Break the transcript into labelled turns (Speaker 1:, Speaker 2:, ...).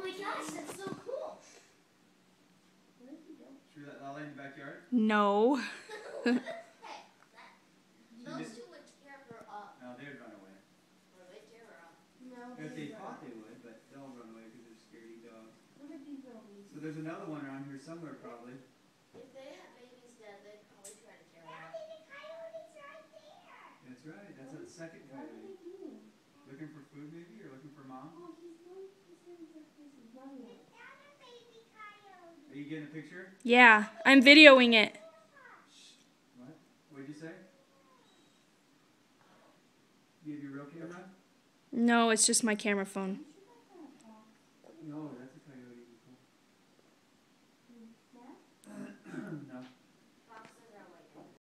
Speaker 1: my gosh, that's so cool.
Speaker 2: Where did he go? Should we let Lala in the backyard?
Speaker 3: No.
Speaker 1: Hey, those two would tear her up.
Speaker 2: No, they'd run away.
Speaker 1: Or they'd tear her up.
Speaker 2: No, if they thought they would, but they'll run away because they're scaredy dogs.
Speaker 1: Look at these little babies.
Speaker 2: So there's another one around here somewhere probably.
Speaker 1: If they had babies dead, they'd probably try to tear her up.
Speaker 4: Daddy, the coyote's right there.
Speaker 2: That's right. That's that second coyote.
Speaker 4: What are they doing?
Speaker 2: Looking for food maybe, or looking for mom?
Speaker 4: Oh, he's running. He's running. It's not a baby coyote.
Speaker 2: Are you getting a picture?
Speaker 3: Yeah, I'm videoing it.
Speaker 2: What? What did you say? You have your real camera?
Speaker 3: No, it's just my camera phone.